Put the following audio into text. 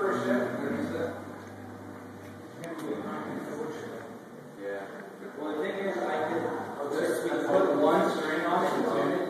first step, what is that? Yeah. Well, the thing is, I could just put one string on it and tune it.